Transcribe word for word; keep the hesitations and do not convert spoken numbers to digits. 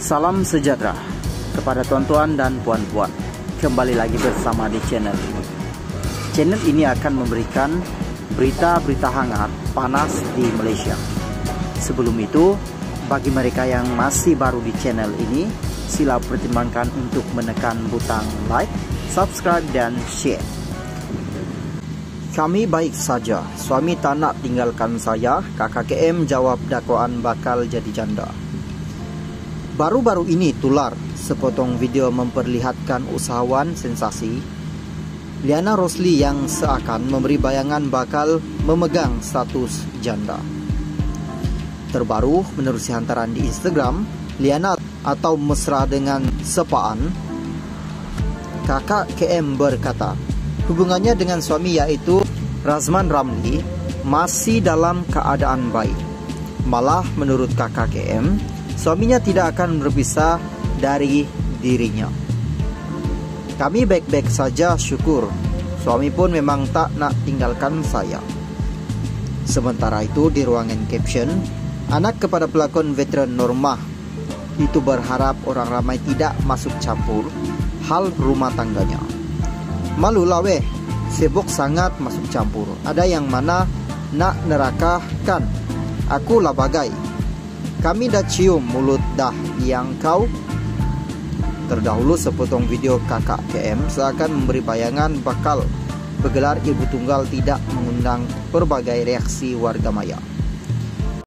Salam sejahtera kepada tuan-tuan dan puan-puan. Kembali lagi bersama di channel ini. Channel ini akan memberikan berita-berita hangat panas di Malaysia. Sebelum itu, bagi mereka yang masih baru di channel ini, sila pertimbangkan untuk menekan butang like, subscribe dan share. Kami baik saja, suami tak nak tinggalkan saya, kakak K M jawab dakwaan bakal jadi janda. Baru-baru ini tular sepotong video memperlihatkan usahawan sensasi Liana Rosli yang seakan memberi bayangan bakal memegang status janda. Terbaru menerusi hantaran di Instagram, Liana atau mesra dengan Sepaan, kakak K M berkata, hubungannya dengan suami yaitu Razman Ramli masih dalam keadaan baik. Malah menurut kakak K M, suaminya tidak akan berpisah dari dirinya. Kami baik-baik saja, syukur. Suami pun memang tak nak tinggalkan saya. Sementara itu di ruangan caption, anak kepada pelakon veteran Normah itu berharap orang ramai tidak masuk campur hal rumah tangganya. Malulah weh, sibuk sangat masuk campur. Ada yang mana nak nerakakan. Aku lah bagai. Kami dah cium mulut dah yang kau. Terdahulu sepotong video kakak K M seakan memberi bayangan bakal bergelar ibu tunggal tidak mengundang berbagai reaksi warga maya.